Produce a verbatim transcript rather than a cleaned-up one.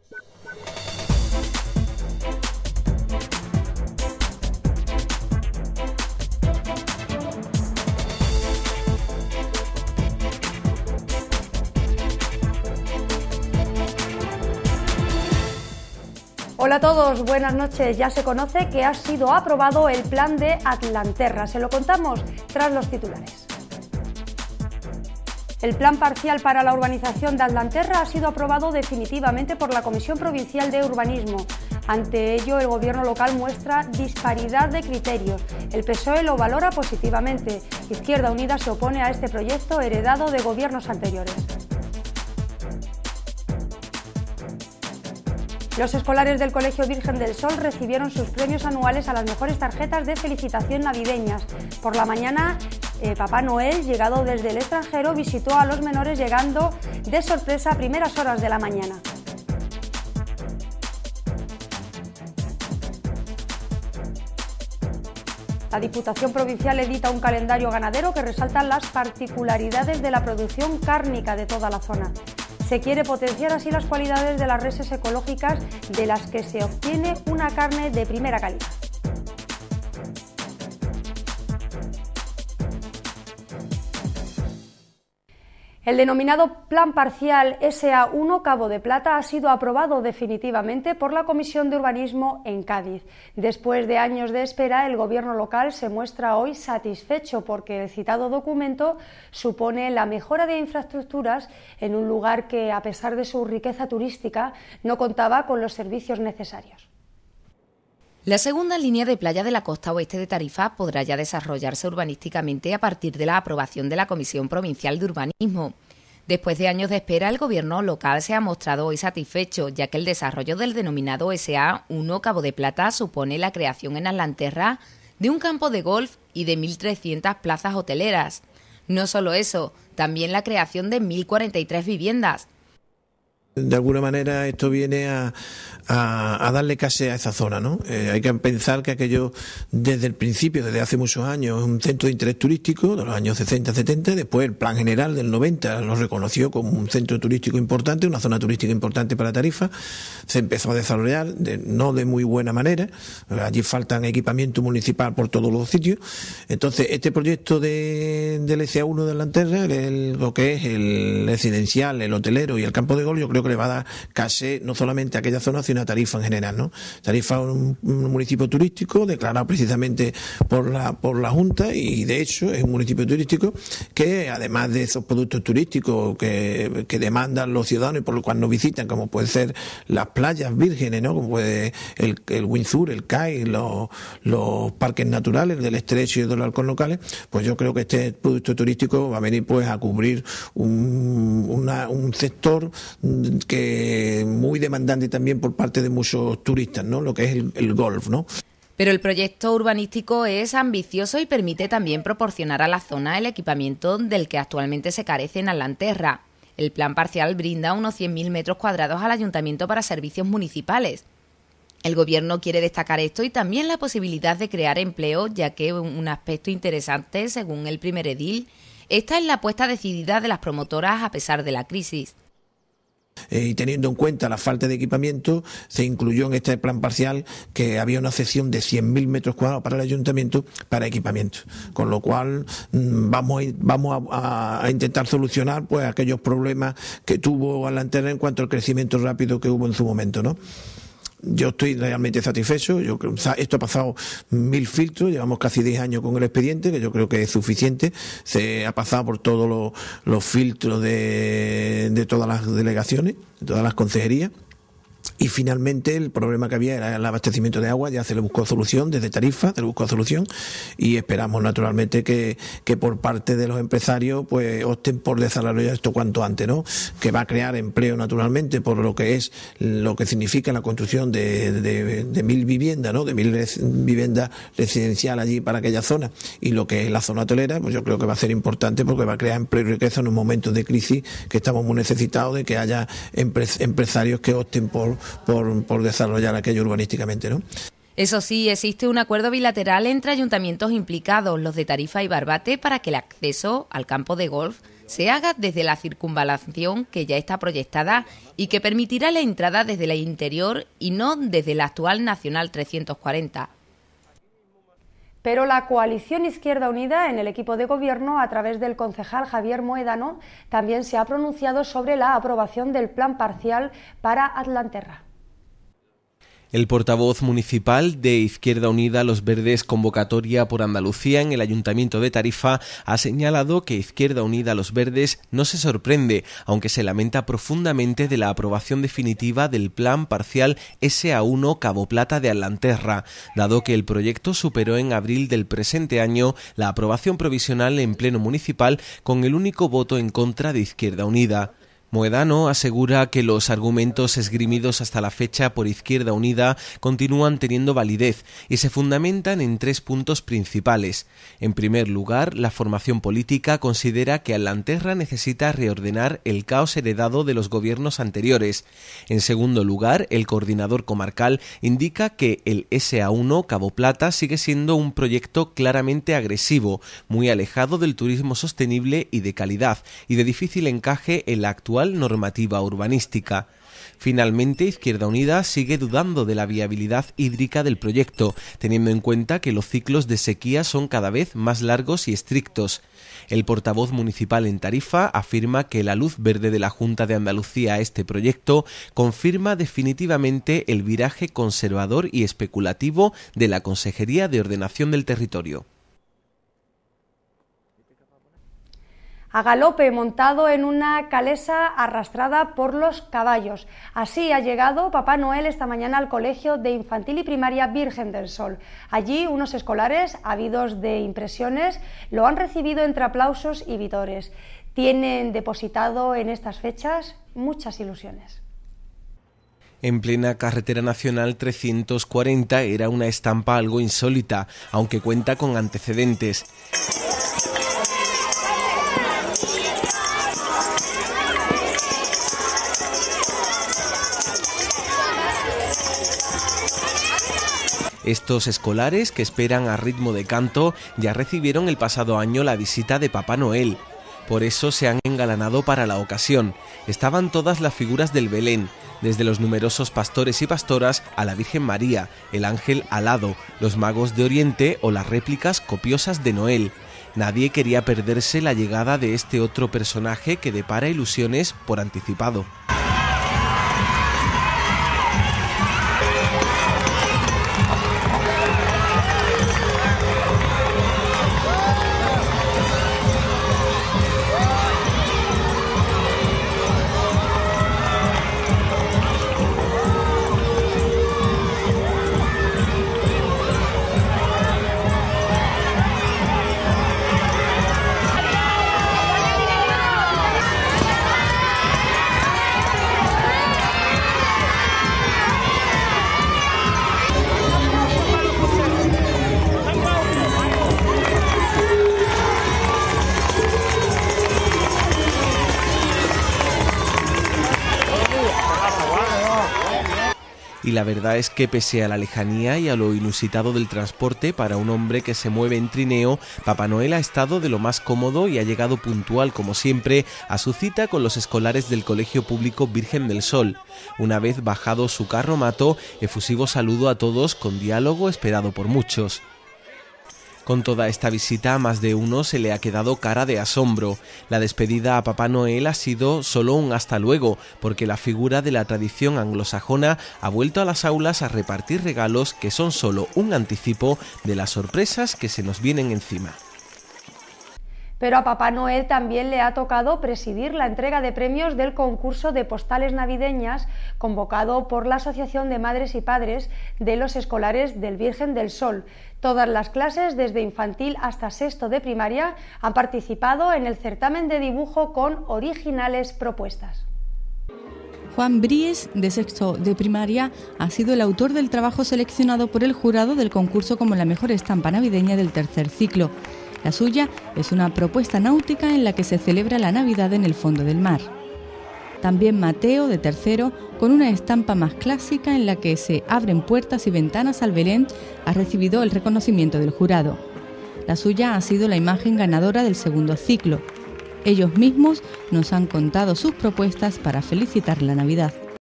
Hola a todos, buenas noches. Ya se conoce que ha sido aprobado el plan de Atlanterra. Se lo contamos tras los titulares. El plan parcial para la urbanización de Atlanterra ha sido aprobado definitivamente por la Comisión Provincial de Urbanismo. Ante ello, el Gobierno local muestra disparidad de criterios. El P S O E lo valora positivamente. Izquierda Unida se opone a este proyecto heredado de gobiernos anteriores. Los escolares del Colegio Virgen del Sol recibieron sus premios anuales a las mejores tarjetas de felicitación navideñas. Por la mañana, eh, Papá Noel, llegado desde el extranjero, visitó a los menores llegando de sorpresa a primeras horas de la mañana. La Diputación Provincial edita un calendario ganadero que resalta las particularidades de la producción cárnica de toda la zona. Se quiere potenciar así las cualidades de las reses ecológicas de las que se obtiene una carne de primera calidad. El denominado Plan Parcial S A uno Cabo de Plata ha sido aprobado definitivamente por la Comisión de Urbanismo en Cádiz. Después de años de espera, el Gobierno local se muestra hoy satisfecho porque el citado documento supone la mejora de infraestructuras en un lugar que, a pesar de su riqueza turística, no contaba con los servicios necesarios. La segunda línea de playa de la costa oeste de Tarifa podrá ya desarrollarse urbanísticamente a partir de la aprobación de la Comisión Provincial de Urbanismo. Después de años de espera, el Gobierno local se ha mostrado hoy satisfecho, ya que el desarrollo del denominado S A uno Cabo de Plata supone la creación en Atlanterra de un campo de golf y de mil trescientas plazas hoteleras. No solo eso, también la creación de mil cuarenta y tres viviendas. De alguna manera esto viene a, a, a darle case a esa zona, ¿no? Eh, hay que pensar que aquello desde el principio, desde hace muchos años, es un centro de interés turístico de los años sesenta setenta, después el Plan General del noventa lo reconoció como un centro turístico importante, una zona turística importante para Tarifa, se empezó a desarrollar, de, no de muy buena manera, allí faltan equipamiento municipal por todos los sitios, entonces este proyecto de, del S A uno de Atlanterra, el, lo que es el residencial, el hotelero y el campo de golf, yo creo que le va a dar case no solamente a aquella zona, sino a Tarifa en general, ¿no? Tarifa es un, un municipio turístico declarado precisamente por la por la Junta y de hecho es un municipio turístico que además de esos productos turísticos que, que demandan los ciudadanos y por lo cual nos visitan, como pueden ser las playas vírgenes, ¿no? Como puede el, el Windsor, el C A I, los, los parques naturales del Estrecho y de los halcones locales, pues yo creo que este producto turístico va a venir pues a cubrir un, una, un sector que muy demandante también por parte de muchos turistas, ¿no? Lo que es el, el golf, ¿no? Pero el proyecto urbanístico es ambicioso y permite también proporcionar a la zona el equipamiento del que actualmente se carece en Atlanterra. El plan parcial brinda unos cien mil metros cuadrados al ayuntamiento para servicios municipales. El Gobierno quiere destacar esto y también la posibilidad de crear empleo, ya que un aspecto interesante, según el primer edil, está en la apuesta decidida de las promotoras a pesar de la crisis. Eh, y teniendo en cuenta la falta de equipamiento, se incluyó en este plan parcial que había una cesión de cien mil metros cuadrados para el ayuntamiento para equipamiento, con lo cual mmm, vamos, a, vamos a, a intentar solucionar pues aquellos problemas que tuvo Atlanterra en cuanto al crecimiento rápido que hubo en su momento, ¿no? Yo estoy realmente satisfecho. Yo creo, esto ha pasado mil filtros, llevamos casi diez años con el expediente, que yo creo que es suficiente. Se ha pasado por todos los, los filtros de, de todas las delegaciones, de todas las consejerías. Y finalmente el problema que había era el abastecimiento de agua, ya se le buscó solución desde Tarifa, se le buscó solución y esperamos naturalmente que, que por parte de los empresarios pues opten por desarrollar esto cuanto antes, ¿no? Que va a crear empleo naturalmente por lo que es lo que significa la construcción de, de, de mil viviendas, ¿no? De mil res, viviendas residenciales allí para aquella zona y lo que es la zona hotelera, pues yo creo que va a ser importante porque va a crear empleo y riqueza en un momento de crisis que estamos muy necesitados de que haya empres, empresarios que opten por Por, por desarrollar aquello urbanísticamente, ¿no? Eso sí, existe un acuerdo bilateral entre ayuntamientos implicados, los de Tarifa y Barbate, para que el acceso al campo de golf se haga desde la circunvalación que ya está proyectada y que permitirá la entrada desde el interior y no desde la actual Nacional trescientos cuarenta. Pero la coalición Izquierda Unida en el equipo de gobierno, a través del concejal Javier Moedano, también se ha pronunciado sobre la aprobación del plan parcial para Atlanterra. El portavoz municipal de Izquierda Unida Los Verdes Convocatoria por Andalucía en el Ayuntamiento de Tarifa ha señalado que Izquierda Unida Los Verdes no se sorprende, aunque se lamenta profundamente de la aprobación definitiva del plan parcial ese a uno Cabo Plata de Atlanterra, dado que el proyecto superó en abril del presente año la aprobación provisional en pleno municipal con el único voto en contra de Izquierda Unida. Moedano asegura que los argumentos esgrimidos hasta la fecha por Izquierda Unida continúan teniendo validez y se fundamentan en tres puntos principales. En primer lugar, la formación política considera que Atlanterra necesita reordenar el caos heredado de los gobiernos anteriores. En segundo lugar, el coordinador comarcal indica que el ese a uno Cabo Plata sigue siendo un proyecto claramente agresivo, muy alejado del turismo sostenible y de calidad, y de difícil encaje en la actual normativa urbanística. Finalmente, Izquierda Unida sigue dudando de la viabilidad hídrica del proyecto, teniendo en cuenta que los ciclos de sequía son cada vez más largos y estrictos. El portavoz municipal en Tarifa afirma que la luz verde de la Junta de Andalucía a este proyecto confirma definitivamente el viraje conservador y especulativo de la Consejería de Ordenación del Territorio. A galope, montado en una calesa arrastrada por los caballos. Así ha llegado Papá Noel esta mañana al Colegio de Infantil y Primaria Virgen del Sol. Allí unos escolares, ávidos de impresiones, lo han recibido entre aplausos y vítores. Tienen depositado en estas fechas muchas ilusiones. En plena carretera nacional trescientos cuarenta era una estampa algo insólita, aunque cuenta con antecedentes. Estos escolares, que esperan a ritmo de canto, ya recibieron el pasado año la visita de Papá Noel. Por eso se han engalanado para la ocasión. Estaban todas las figuras del Belén, desde los numerosos pastores y pastoras a la Virgen María, el ángel alado, los magos de Oriente o las réplicas copiosas de Noel. Nadie quería perderse la llegada de este otro personaje que depara ilusiones por anticipado. Y la verdad es que pese a la lejanía y a lo inusitado del transporte para un hombre que se mueve en trineo, Papá Noel ha estado de lo más cómodo y ha llegado puntual, como siempre, a su cita con los escolares del Colegio Público Virgen del Sol. Una vez bajado su carromato, efusivo saludo a todos con diálogo esperado por muchos. Con toda esta visita a más de uno se le ha quedado cara de asombro. La despedida a Papá Noel ha sido solo un hasta luego, porque la figura de la tradición anglosajona ha vuelto a las aulas a repartir regalos que son solo un anticipo de las sorpresas que se nos vienen encima. Pero a Papá Noel también le ha tocado presidir la entrega de premios del concurso de postales navideñas convocado por la Asociación de Madres y Padres de los Escolares del Virgen del Sol. Todas las clases, desde infantil hasta sexto de primaria, han participado en el certamen de dibujo con originales propuestas. Juan Bries, de sexto de primaria, ha sido el autor del trabajo seleccionado por el jurado del concurso como la mejor estampa navideña del tercer ciclo. La suya es una propuesta náutica en la que se celebra la Navidad en el fondo del mar. También Mateo, de tercero, con una estampa más clásica en la que se abren puertas y ventanas al Belén, ha recibido el reconocimiento del jurado. La suya ha sido la imagen ganadora del segundo ciclo. Ellos mismos nos han contado sus propuestas para felicitar la Navidad.